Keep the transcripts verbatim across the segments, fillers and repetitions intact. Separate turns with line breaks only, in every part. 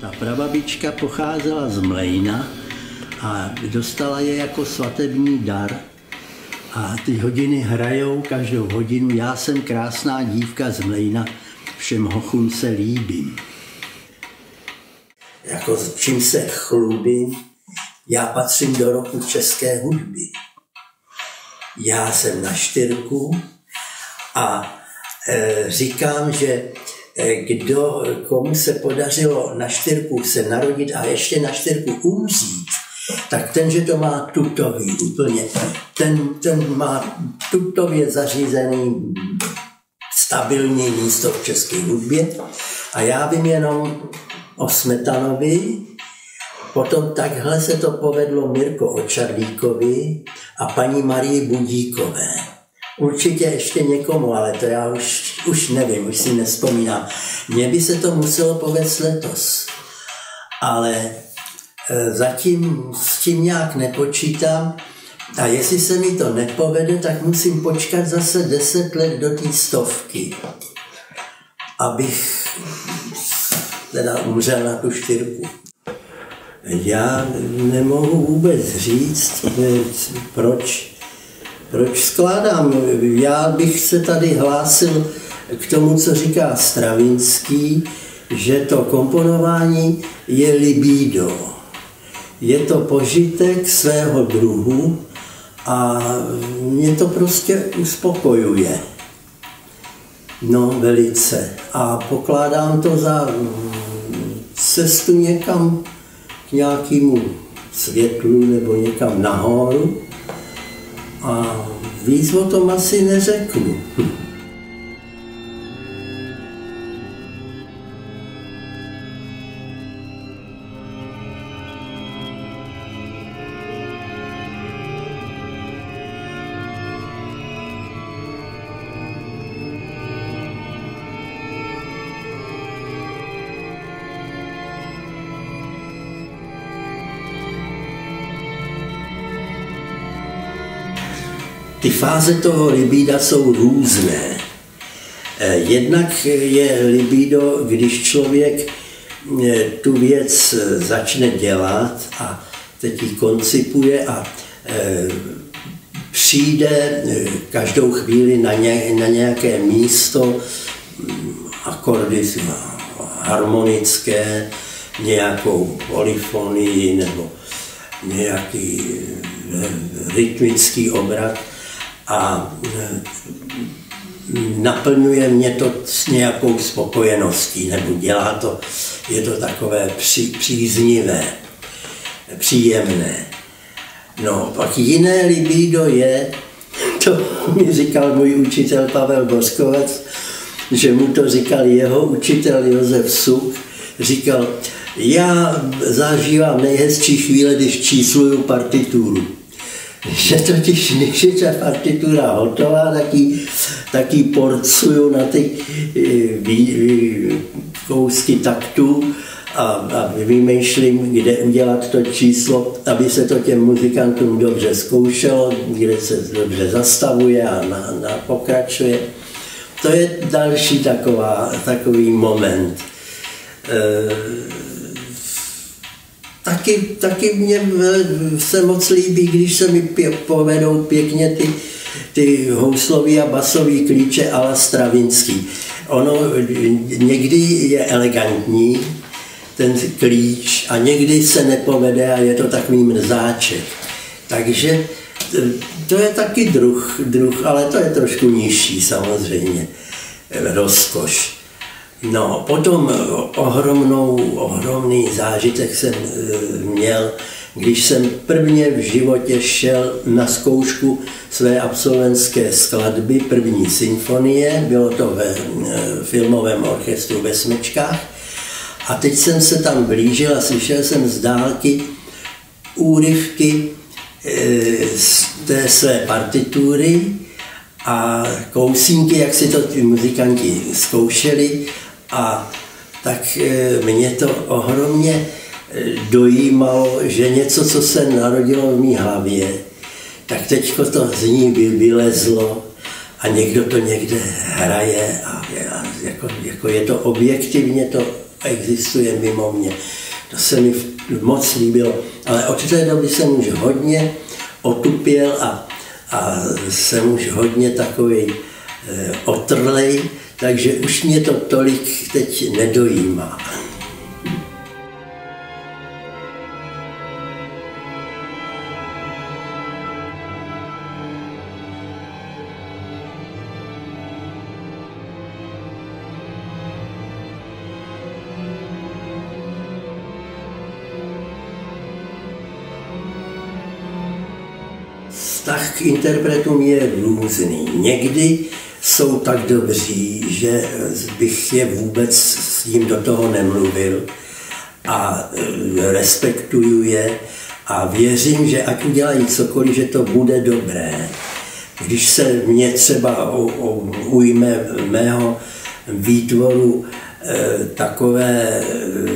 Ta prababička pocházela z Mlejna a dostala je jako svatební dar. A ty hodiny hrajou každou hodinu. Já jsem krásná dívka z Mlejna, všem hochům se líbím. Jako čím se chlubím, já patřím do roku české hudby. Já jsem na Štyrku a e, říkám, že e, kdo, komu se podařilo na Štyrku se narodit a ještě na Štyrku umřít, tak ten, že to má tutový úplně. Ten, ten má tutově zařízený stabilní místo v české hudbě. A já vím jenom o Smetanovi, potom takhle se to povedlo Mirko Očarlíkovi a paní Marii Budíkové. Určitě ještě někomu, ale to já už, už nevím, už si nevzpomínám. Mně by se to muselo povést letos, ale zatím s tím nějak nepočítám a jestli se mi to nepovede, tak musím počkat zase deset let do té stovky, abych teda umřel na tu Štyrku. Já nemohu vůbec říct, proč, proč skládám. Já bych se tady hlásil k tomu, co říká Stravinský, že to komponování je libido. Je to požitek svého druhu a mě to prostě uspokojuje. No, velice. A pokládám to za cestu někam k nějakému světlu nebo někam nahoru a víc o tom asi neřeknu. Ty fáze toho libida jsou různé. Jednak je libido, když člověk tu věc začne dělat a teď ji koncipuje a přijde každou chvíli na, ně, na nějaké místo, akordy harmonické, nějakou polyfonii nebo nějaký rytmický obrat, a naplňuje mě to s nějakou spokojeností, nebo dělá to, je to takové při, příznivé, příjemné. No, pak jiné libido je, to mi říkal můj učitel Pavel Boskovec, že mu to říkal jeho učitel Josef Suk, říkal, já zažívám nejhezčí chvíle, když čísluju partituru. Že totiž, když je ta partitura hotová, tak ji, tak ji porcuju na ty kousky taktu a, a vymýšlím, kde udělat to číslo, aby se to těm muzikantům dobře zkoušelo, kde se dobře zastavuje a na, na pokračuje. To je další taková, takový moment. E, Taky, taky mě se moc líbí, když se mi pě, povedou pěkně ty, ty houslový a basový klíče a la Stravinský. Ono někdy je elegantní, ten klíč, a někdy se nepovede a je to takový mrzáček. Takže to je taky druh, druh, ale to je trošku nižší samozřejmě, rozkoš. No, potom ohromnou, ohromný zážitek jsem měl, když jsem prvně v životě šel na zkoušku své absolventské skladby, první symfonie, bylo to ve filmovém orchestru ve Smečkách. A teď jsem se tam blížil a slyšel jsem z dálky úryvky z té své partitury a kousínky, jak si to ty muzikanti zkoušeli. A tak mě to ohromně dojímalo, že něco, co se narodilo v mý hlavě, tak teďko to z ní vylezlo a někdo to někde hraje a, a jako, jako je to objektivně to existuje mimo mě. To se mi moc líbilo, ale od té doby jsem už hodně otupěl a, a jsem už hodně takový e, otrlej, takže už mě to tolik teď nedojímá. Vztah k interpretům je různý. Někdy jsou tak dobří, že bych je vůbec s ním do toho nemluvil a respektuju je a věřím, že ať udělají cokoliv, že to bude dobré. Když se mě třeba ujme mého výtvoru takové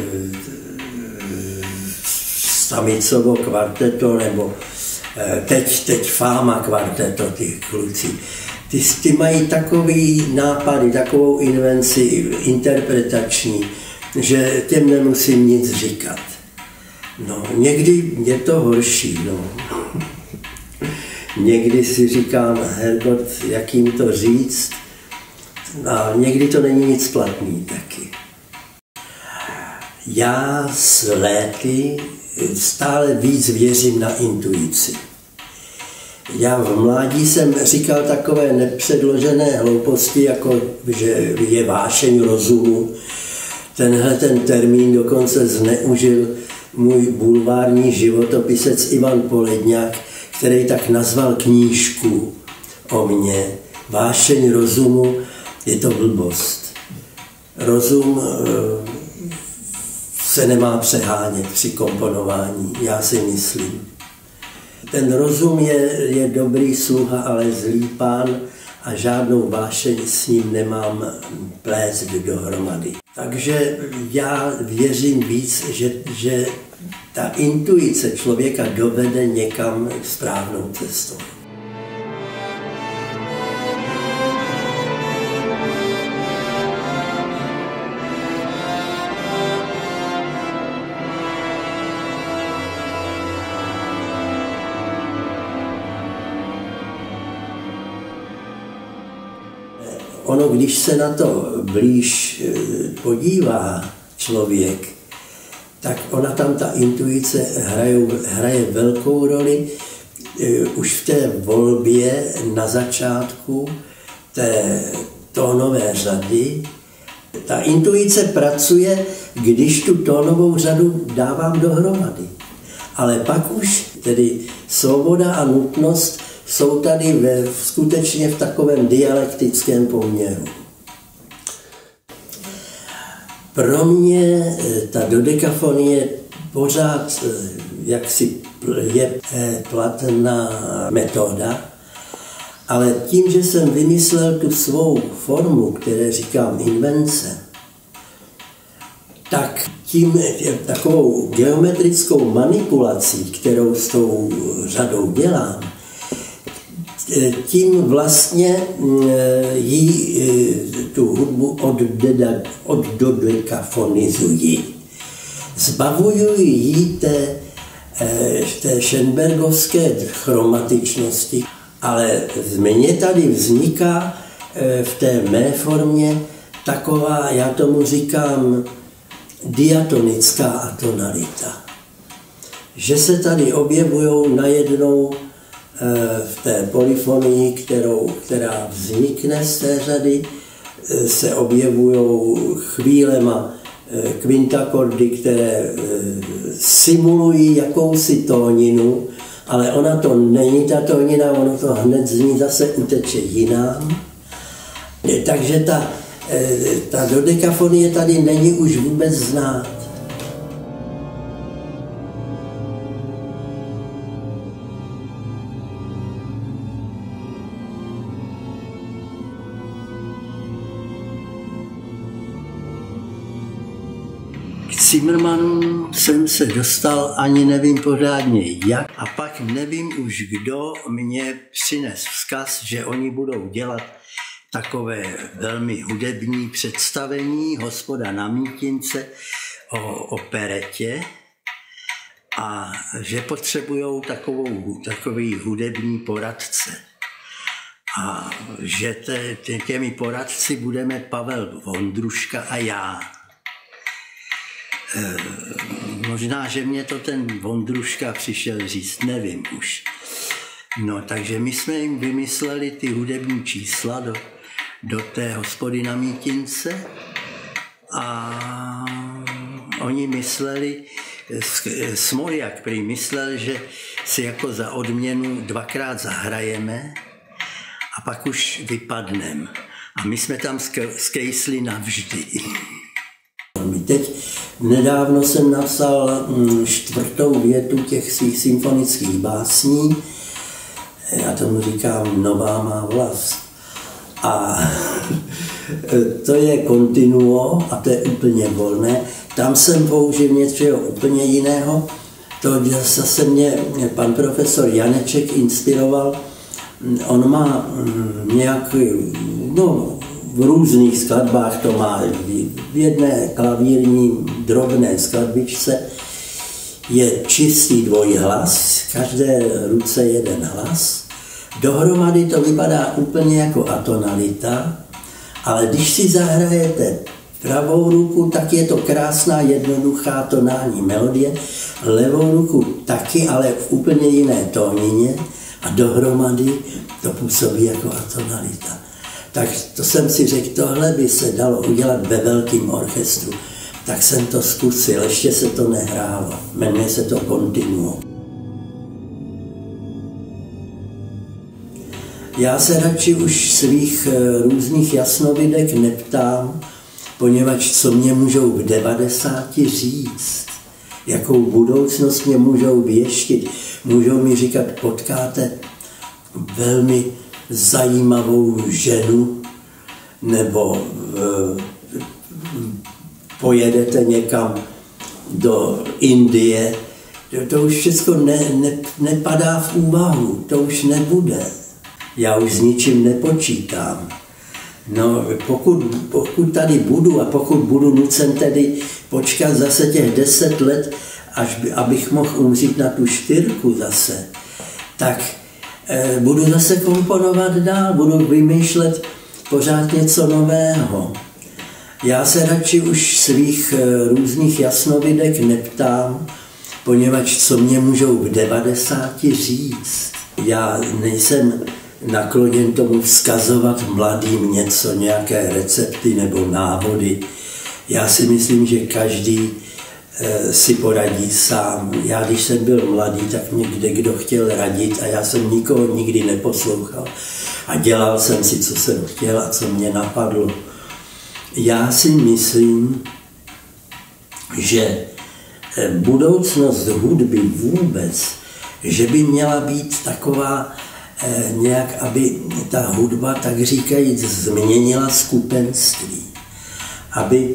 Stamicovo kvarteto nebo Teď, teď Fáma kvarteto, ty kluci. Ty, ty mají takový nápady, takovou invenci interpretační, že těm nemusím nic říkat. No, někdy je to horší, no. Někdy si říkám, hergot, jak jim to říct, a někdy to není nic platný taky. Já s léty stále víc věřím na intuici. Já v mládí jsem říkal takové nepředložené hlouposti, jako že je vášeň rozumu. Tenhle ten termín dokonce zneužil můj bulvární životopisec Ivan Poledňák, který tak nazval knížku o mně. Vášeň rozumu, je to blbost. Rozum se nemá přehánět při komponování, já si myslím. Ten rozum je, je dobrý sluha, ale zlý pán a žádnou vášeň s ním nemám plést dohromady. Takže já věřím víc, že, že ta intuice člověka dovede někam správnou cestou. Ono, když se na to blíž podívá člověk, tak ona tam, ta intuice hraje, hraje velkou roli už v té volbě na začátku té tónové řady. Ta intuice pracuje, když tu tónovou řadu dávám dohromady. Ale pak už tedy svoboda a nutnost jsou tady ve, skutečně v takovém dialektickém poměru. Pro mě ta dodekafonie pořád jaksi je platná metoda, ale tím, že jsem vymyslel tu svou formu, které říkám invence, tak tím takovou geometrickou manipulací, kterou s tou řadou dělám, tím vlastně jí tu hudbu oddodekafonizuji. Zbavuju jí té, té schönbergovské chromatičnosti, ale mně tady vzniká v té mé formě taková, já tomu říkám, diatonická atonalita. Že se tady objevují najednou v té polyfonii, kterou, která vznikne z té řady, se objevují chvílema kvintakordy, které simulují jakousi tóninu, ale ona to není ta tónina, ono to hned z ní zase uteče jinam. Takže ta, ta dodekafonie tady není už vůbec znát. K Zimmermannu jsem se dostal, ani nevím pořádně jak, a pak nevím už, kdo mě přines vzkaz, že oni budou dělat takové velmi hudební představení Hospoda na Mítince o operetě a že potřebují takovou, takový hudební poradce. A že te, tě, těmi poradci budeme Pavel Vondruška a já. E, možná, že mě to ten Vondruška přišel říct, nevím už. No, takže my jsme jim vymysleli ty hudební čísla do, do té Hospody na Mítince a oni mysleli, Smoljak prý myslel, že si jako za odměnu dvakrát zahrajeme a pak už vypadnem. A my jsme tam skejsli navždy. Teď nedávno jsem napsal čtvrtou větu těch svých symfonických básní. Já tomu říkám Nová má vlast. A to je kontinuo a to je úplně volné. Tam jsem použil něco úplně jiného. To zase mě pan profesor Janeček inspiroval. On má nějak, no, v různých skladbách to má, v jedné klavírní drobné skladbičce je čistý dvojhlas, v každé ruce jeden hlas. Dohromady to vypadá úplně jako atonalita, ale když si zahrajete pravou ruku, tak je to krásná, jednoduchá tonální melodie, levou ruku taky, ale v úplně jiné tónině a dohromady to působí jako atonalita. Tak to jsem si řekl, tohle by se dalo udělat ve velkém orchestru. Tak jsem to zkusil, ještě se to nehrálo, jmenuje se to Continuo. Já se radši už svých různých jasnovidek neptám, poněvadž co mě můžou v devadesáti říct, jakou budoucnost mě můžou věštit, můžou mi říkat, potkáte velmi zajímavou ženu, nebo e, pojedete někam do Indie, to, to už všechno ne, ne, nepadá v úvahu, to už nebude. Já už s ničím nepočítám. No, pokud, pokud tady budu a pokud budu nucen tedy počkat zase těch deset let, až by, abych mohl umřít na tu čtyřku zase, tak eh, budu zase komponovat dál, budu vymýšlet pořád něco nového. Já se radši už svých eh, různých jasnovidek neptám, poněvadž co mě můžou v devadesáti říct. Já nejsem nakloněn tomu vzkazovat mladým něco, nějaké recepty nebo návody. Já si myslím, že každý e, si poradí sám. Já, když jsem byl mladý, tak mě kde kdo chtěl radit a já jsem nikoho nikdy neposlouchal. A dělal jsem si, co jsem chtěl a co mě napadlo. Já si myslím, že budoucnost hudby vůbec, že by měla být taková nějak, aby ta hudba, tak říkajíc, změnila skupenství. Aby,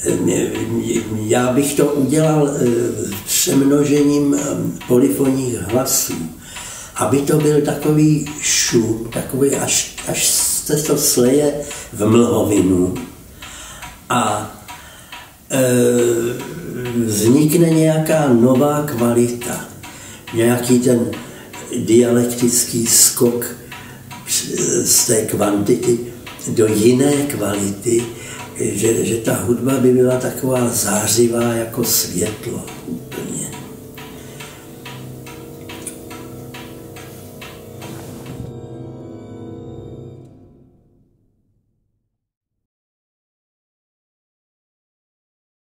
já bych to udělal přemnožením polyfonních hlasů. Aby to byl takový šum, takový, až, až se to sleje v mlhovinu a e, vznikne nějaká nová kvalita, nějaký ten dialektický skok z té kvantity do jiné kvality, že, že ta hudba by byla taková zářivá jako světlo.